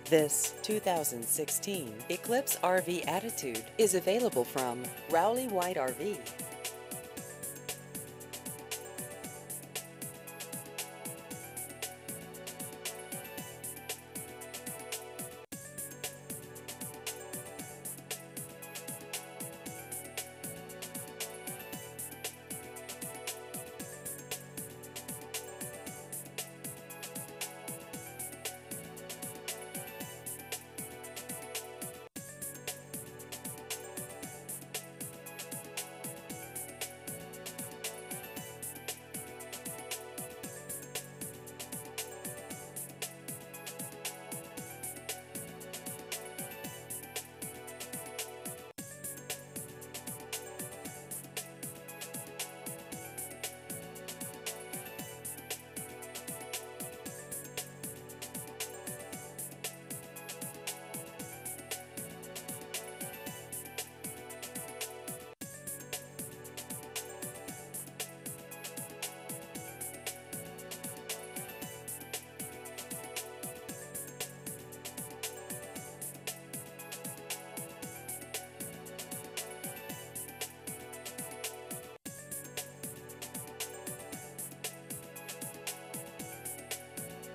This 2016 Eclipse RV Attitude is available from Rowley White RV.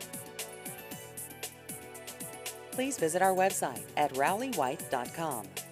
Please visit our website at rowleywhite.com.